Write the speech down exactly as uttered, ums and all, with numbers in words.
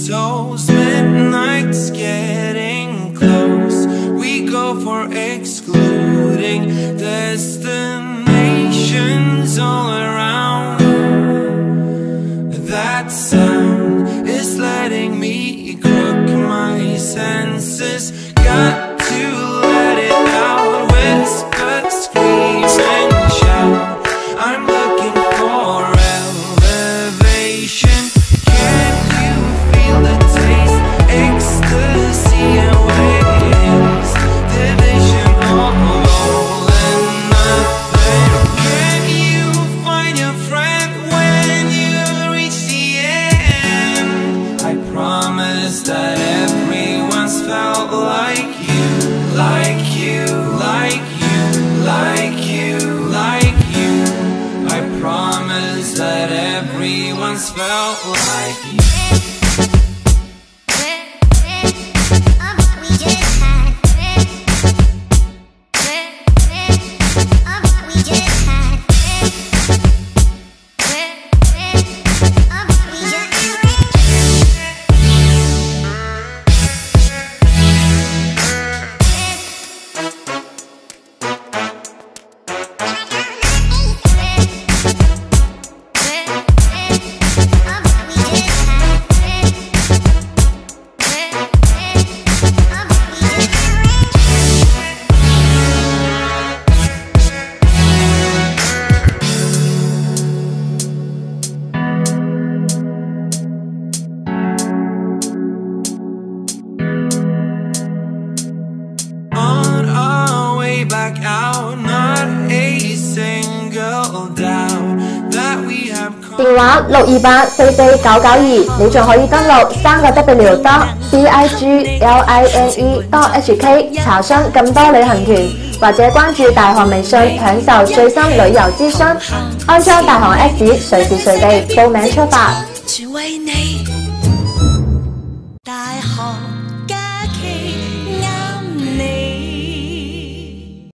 souls. Midnight's getting close. We go for excluding destinations all around. That sound is letting me crook my senses. Got to let it out, whisper, scream and shout. I'm looking for elevation. Can you feel the taste? Ecstasy and waves, division of all and nothing. Can you find your friend when you reach the end? I promise that everyone's felt like you, like you, like you, like you, like you. I promise that everyone's felt like you. Back out, not a single doubt that we have. 電話六二八四四九九二，你仲可以登錄三個 W dot B I G L I N E dot H K 查詢更多旅行團，或者關注大韓微信享受最新旅遊資訊，安裝大韓 Apps，隨時隨地報名出發。